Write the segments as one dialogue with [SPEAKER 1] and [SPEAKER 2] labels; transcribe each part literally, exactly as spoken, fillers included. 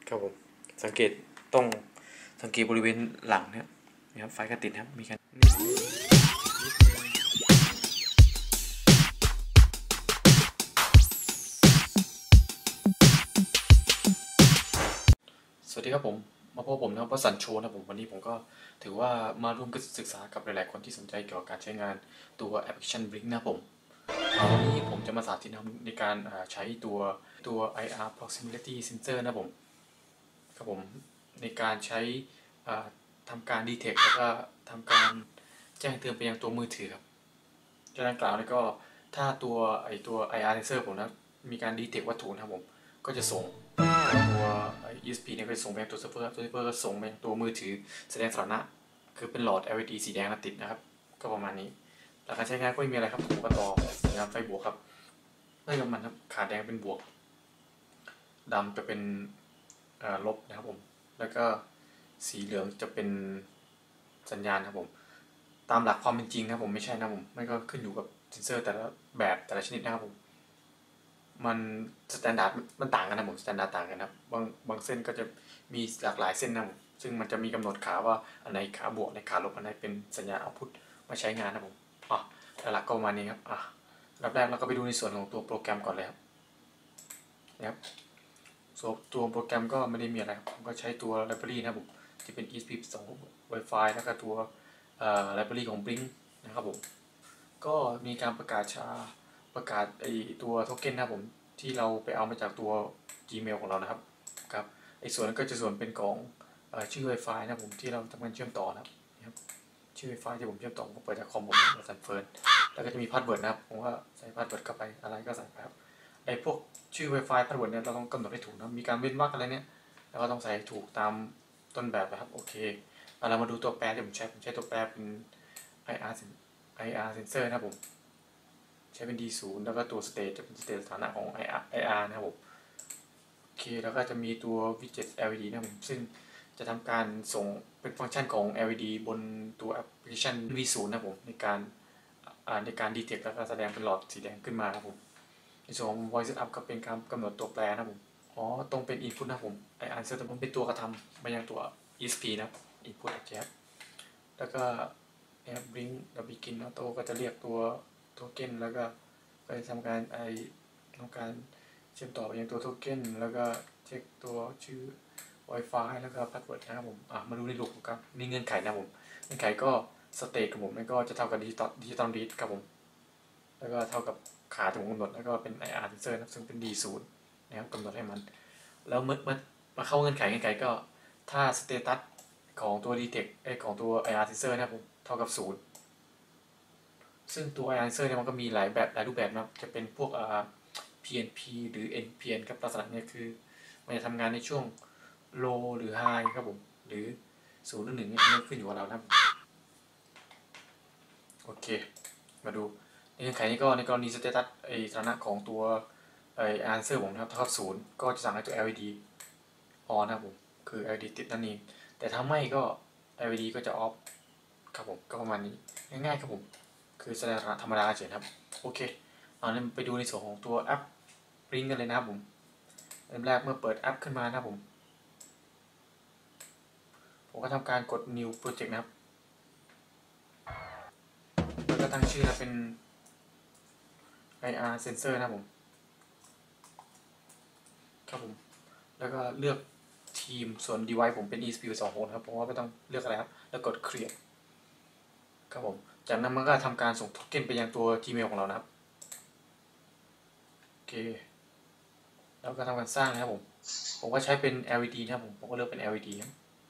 [SPEAKER 1] ครับผมสังเกตต้องสังเกตบริเวณหลังนะครับนะครับไฟก็ติดนะครับมีการสวัสดีครับผมมาพบผมนะครับวสันต์โชนะผมวันนี้ผมก็ถือว่ามาร่วมศึกษากับหลายๆคนที่สนใจเกี่ยวกับการใช้งานตัวแอปพลิเคชัน Blink นะผมวันนี้ผมจะมาสาธิตในการใช้ตัวตัว ไอ อาร์ Proximity Sensor นะผมครับผมในการใช้ทำการ detect แล้วก็ทำการแจ้งเตือนไปยังตัวมือถือครับจากดังกล่าวนี่ก็ถ้าตัวไอตัว ไอ อาร์ Sensor ผมนะมีการ detect วัตถุนะครับผมก็จะส่งตัว อี เอส พี เนี่ยก็จะส่งไปยังตัวเซิร์ฟเวอร์ตัวเซิร์ฟเวอร์ก็ส่งไปยังตัวมือถือแสดงสถานะคือเป็นหลอด แอล อี ดี สีแดงติดนะครับก็ประมาณนี้หลักการใช้งานก็ไม่มีอะไรครับผมก็ต่อสัญญาณไฟบวกครับเลื่อนมันครับขาแดงเป็นบวกดำจะเป็นลบนะครับผมแล้วก็สีเหลืองจะเป็นสัญญาณครับผมตามหลักความเป็นจริงนะผมไม่ใช่นะผมไม่ก็ขึ้นอยู่กับเซนเซอร์แต่ละแบบแต่ละชนิดนะครับผมมันสแตนดาร์ดมันต่างกันนะผมสแตนดาร์ดต่างกันนะบางบางเส้นก็จะมีหลากหลายเส้นนะผมซึ่งมันจะมีกำหนดขาว่าอันไหนขาบวกในขาลบอันไหนเป็นสัญญาณเอาพุทมาใช้งานนะผมอ่ะหลักก็ประมาณนี้ครับอ่ะรับแรกเราก็ไปดูในส่วนของตัวโปรแกรมก่อนเลยครับนะครับตัวโปรแกรมก็ไม่ได้มีอะไรผมก็ใช้ตัว library นะผมที่เป็น อี เอส พี สอง Wi-Fi แล้วก็ตัว library ของ Blink นะครับผมก็มีการประกาศชาประกาศไอตัวโทเค็นนะผมที่เราไปเอามาจากตัว Gmail ของเรานะครับครับไอส่วนนั้นก็จะส่วนเป็นของชื่อ Wi-Fi นะผมที่เราทำการเชื่อมต่อนะครับชื่อ Wi-Fi ที่ผมเชื่อมต่อก็เปิดจากคอมผมสันเฟิร์นแล้วก็จะมีพาสเวิร์ดนะครับผมก็ใส่พาสเวิร์ดเข้าไปอะไรก็ใส่ไปครับไอพวกชื่อ Wi-Fi พาสเวิร์ดเนี่ยเราต้องกำหนดให้ถูกนะมีการเว้นวรรคอะไรเนี่ยแล้วก็ต้องใส่ถูกตามต้นแบบนะครับโอเคเรามาดูตัวแปรที่ผมใช้ผมใช้ตัวแปรเป็น ไอ อาร์ ไอ อาร์ Sensor นะครับผมใช้เป็น ดี ศูนย์ แล้วก็ตัว State จะเป็น State สถานะของ ไอ อาร์ นะครับผมโอเคแล้วก็จะมีตัว Widget แอล อี ดี นะครับผมซึ่งจะทำการส่งเป็นฟังก์ชันของ แอล อี ดี บนตัวแอปพลิเคชัน วี ศูนย์ นะครับผมในการในการ detect แล้วก็แสดงเป็นหลอดสีแดงขึ้นมาครับผมในส่วนของ voice setup ก็เป็นการกำหนดตัวแปรนะครับผมอ๋อตรงเป็น input นะครับผม ไอ อาร์ Sensor มันเป็นตัวกระทำมายังตัว อี เอส พี นะครับ input แจ๊บแล้วก็แอป Blink กับ Begin Auto ก็จะเรียกตัวโทเค็นแล้วก็ไปทำการไอทำการเชื่อมต่อไปยังตัวโทเค็นแล้วก็เช็คตัวชื่อ Wi-Fi แล้วก็พาสเวิร์ดนะครับผมอ่ะมาดูในรูปครับนี่เงื่อนไขนะผมเงื่อนไขก็สเตทของผมมันก็จะเท่ากับดิจิตอลดิจิตอลรีดครับผมแล้วก็เท่ากับขาที่ผมกำหนดแล้วก็เป็น ไอ อาร์ Sensor นะซึ่งเป็น ดี ศูนย์ นะครับกำหนดให้มันแล้วเมื่อมาเข้าเงื่อนไขเงื่อนไขก็ถ้าสเตตัสของตัว detect ไอของตัว ไอ อาร์ Sensor นะครับผมเท่ากับศูนย์ซึ่งตัว ไอ อาร์ Sensor เนี่ยมันก็มีหลายแบบหลายรูปแบบนะจะเป็นพวก พี เอ็น พี หรือ เอ็น พี เอ็น ครับลักษณะนี้คือมันจะทำงานในช่วง low หรือ high ครับผมหรือศูนย์หรือหนึ่งนี่ขึ้นอยู่กับเรานะโอเคมาดูในเงื่อนไขนี้ก็ในกรณีสเตตัสไอสถานะของตัวไอ answer ผมนะครับเท่ากับศูนย์ก็จะสั่งให้ตัว แอล อี ดี on นะครับผมคือ แอล อี ดี ติดนั่นเองแต่ถ้าไม่ก็ แอล อี ดี ก็จะ off ครับผมก็ประมาณนี้ง่ายๆครับผมคือแสดงธรรมดาเฉยครับโอเคเอาเนี่ยไปดูในส่วนของตัวแอป Blink กันเลยนะครับผมเริ่มแรกเมื่อเปิดแอปขึ้นมานะครับผมผมก็ทำการกด new project นะครับแล้วก็ตั้งชื่อนะเป็น ไอ อาร์ Sensor นะครับผมครับผมแล้วก็เลือกทีมส่วน device ผมเป็น อี เอส พี สอง โฮสต์ครับผมว่าไม่ต้องเลือกอะไรครับแล้วกด create ครับผมจากนั้นมันก็ทำการส่งโทเค็นไปยังตัว Gmail ของเรานะครับโอเคแล้วก็ทำการสร้างนะครับผมผมก็ใช้เป็น แอล อี ดี นะครับผมผมก็เลือกเป็น แอล อี ดี ครับ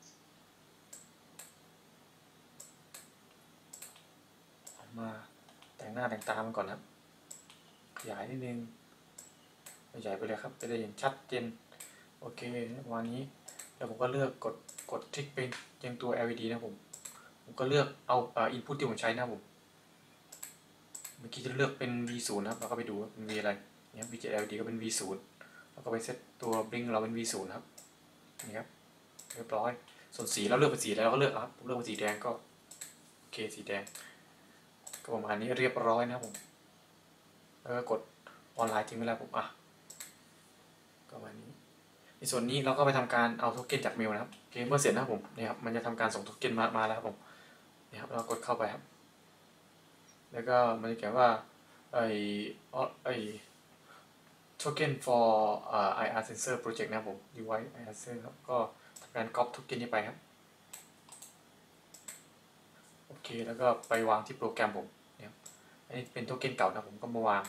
[SPEAKER 1] มาแต่งหน้าแต่งตามันก่อนครับขยายนิดนึงขยายไปเลยครับจะได้เห็นชัดเจนโอเควันนี้แล้วผมก็เลือกกดกดคลิกไปยังตัว แอล อี ดี นะผมผมก็เลือกเอาอ่า input ที่ผมใช้นะผมเมื่อกี้จะเลือกเป็น วี ศูนย์ นะครับเราก็ไปดูเป็น V อะไรเนี่ย Widget แอล อี ดี ก็เป็น วี ศูนย์ แล้วก็ไปเซตตัว Blink เราเป็น วี ศูนย์ ครับนี่ครับเรียบร้อยส่วนสีเราเลือกเป็นสีแล้วก็เลือกครับผมเลือกเป็นสีแดงก็โอเคสีแดงก็ประมาณนี้เรียบร้อยนะครับผมแล้วก็กดออนไลน์ทิ้งไว้แล้วผมอ่ะประมาณนี้ในส่วนนี้เราก็ไปทำการเอาโทเค็นจากเมลนะครับโอเคเมื่อเสร็จนะครับผมเนี่ยครับมันจะทำการส่งโทเค็นมามาแล้วครับผมเนี่ยครับเรากดเข้าไปครับแล้วก็มันจะเขียนว่าไอไอ token for อ่า ไอ อาร์ sensor project นะครับผม device ไอ อาร์ sensor ครับก็ทำการก๊อปโทเค็นนี้ไปครับโอเคแล้วก็ไปวางที่โปรแกรมผมเนี่ยอันนี้เป็นโทเค็นเก่านะผมก็มาวาง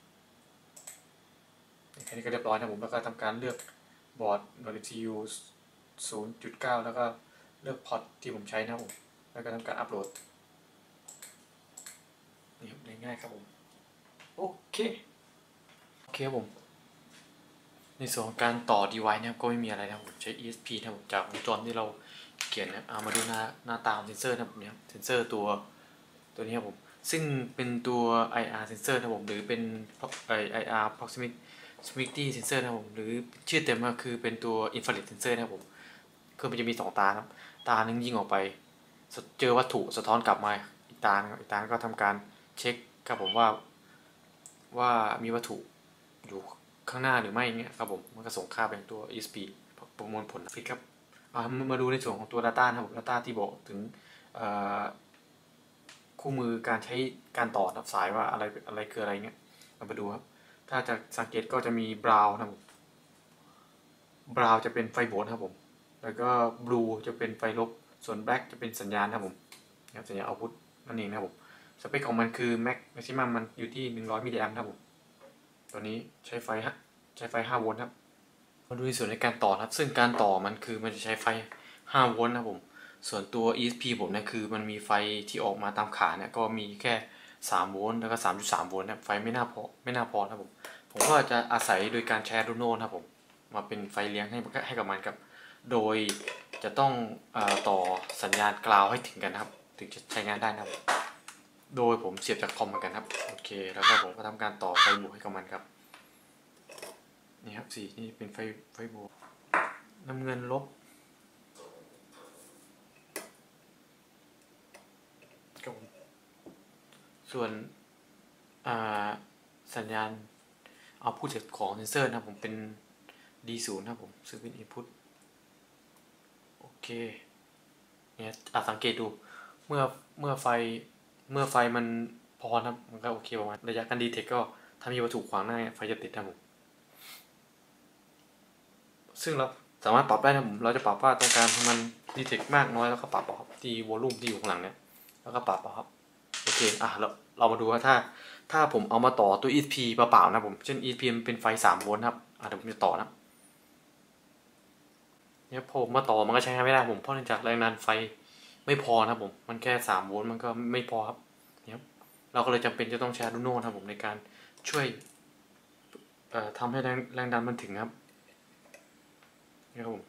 [SPEAKER 1] แค่นี้ก็เรียบร้อยนะผมแล้วก็ทำการเลือกบอร์ด ซี พี ยู ศูนย์จุดเก้า แล้วก็เลือกพอร์ตที่ผมใช้นะผมแล้วก็ทำการอัปโหลดนี่ครับง่ายๆครับผมโอเคโอเคครับผมในส่วนของการต่อ device นะครับก็ไม่มีอะไรนะผมใช้ อี เอส พี นะผมจากวงจรที่เราเขียนนะเอามาดูหน้าหน้าตาของเซนเซอร์นะผมเนี่ยเซนเซอร์ตัวตัวนี้ครับผมซึ่งเป็นตัว ไอ อาร์ sensor นะผมหรือเป็น ไอ อาร์ proximity sensor นะผมหรือชื่อเต็มก็คือเป็นตัว infrared sensor นะครับผมคือมันจะมีสองตาครับตาหนึ่งยิงออกไปเจอวัตถุสะท้อนกลับมาอีกตาอีกตาก็ทำการเช็คครับผมว่าว่ามีวัตถุอยู่ข้างหน้าหรือไม่เงี้ยครับผมมันก็ส่งค่าเป็นตัว อี เอส พี ประมวลผลฟิกครับมาดูในส่วนของตัว Data นะครับ Data ที่บอกถึงคู่มือการใช้การต่อรับสายว่าอะไรอะไรคืออะไรเงี้ยเราไปดูครับถ้าจะสังเกตก็จะมีบราวน์นะผมบราวน์จะเป็นไฟโบนครับผมแล้วก็บลูจะเป็นไฟลบส่วนแบล็กจะเป็นสัญญาณครับผมนะครับสัญญาณเอาพุทนั่นเองนะครับผมสเปคของมันคือแม็กแม็กซิมัมมันอยู่ที่หนึ่งร้อยมิลลิแอมป์ครับผมตัวนี้ใช้ไฟฮะใช้ไฟห้าโวลต์ครับมาดูในส่วนในการต่อครับซึ่งการต่อมันคือมันจะใช้ไฟห้าโวลต์นะครับผมส่วนตัว อี เอส พี ผมเนี่ยคือมันมีไฟที่ออกมาตามขาเนี่ยก็มีแค่สามโวลต์แล้วก็ สามจุดสาม โวลต์นะไฟไม่น่าพอไม่น่าพอครับผมผมก็จะอาศัยโดยการใช้ Arduino นะครับผมมาเป็นไฟเลี้ยงให้ให้กับมันครับโดยจะต้องเอ่อต่อสัญญาณกราวให้ถึงกันนะครับถึงจะใช้งานได้นะครับโดยผมเสียบจากคอมเหมือนกันครับโอเคแล้วก็ผมก็ทำการต่อไฟบวกให้กับมันครับนี่ครับสีนี่เป็นไฟไฟบวกน้ำเงินลบส่วนสัญญาณเอาพุทจากของเซนเซอร์นะผมเป็น ดี ศูนย์ นะผมซึ่งเป็น input โอเคเนี่ยอาจสังเกตดูเมื่อเมื่อไฟเมื่อไฟมันพอนะมันก็โอเคประมาณระยะการดีเทคก็ถ้ามีวัตถุขวางหน้าไฟจะติดนะผมซึ่งเราสามารถปรับได้นะผมเราจะปรับว่าต้องการให้มันดีเทคมากน้อยแล้วก็ปรับเอาครับที่วอลลุ่มที่อยู่ข้างหลังเนี่ยแล้วก็ปรับเอาครับโอเคอ่ะเราเรามาดูว่าถ้าถ้าผมเอามาต่อตัว อี เอส พี เปล่าๆนะผมเช่น อี เอส พี มันเป็นไฟสามโวลต์ครับอ่ะเดี๋ยวผมจะต่อนะเนี่ยผมมาต่อมันก็ใช้งานไม่ได้ผมเพราะเนื่องจากแรงดันไฟไม่พอนะผมมันแค่สามโวลต์มันก็ไม่พอครับเนี่ยเราก็เลยจำเป็นจะต้องใช้ Arduino นะผมในการช่วยทำให้แรงแรงดันมันถึงครับนี่ครับผม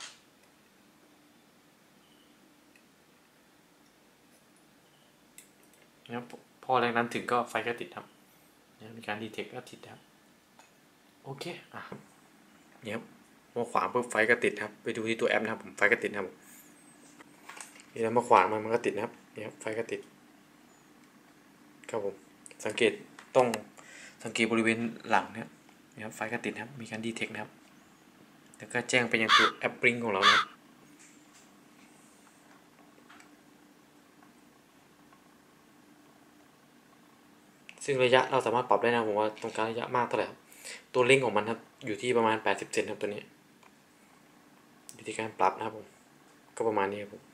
[SPEAKER 1] นะครับพอแรงดันถึงก็ไฟก็ติดครับมีการดีเทคก็ติดครับโอเคอ่ะเนี่ยพอขวางปุ๊บไฟก็ติดครับไปดูที่ตัวแอปนะครับผมไฟก็ติดครับนี่แล้วมาขวางมันมันก็ติดนะครับเนี่ยไฟก็ติดครับผมสังเกตต้องสังเกตบริเวณหลังเนี่ยนะครับไฟก็ติดครับมีการดีเทคนะครับแล้วก็แจ้งไปยังตัวแอปปริ้งของเรานะซึ่งระยะเราสามารถปรับได้นะผมว่าต้องการระยะมากเท่าไหร่ตัวเร่งของมันครับอยู่ที่ประมาณแปดสิบเซนครับตัวนี้อยู่ที่การปรับนะครับผมก็ประมาณนี้ครับผม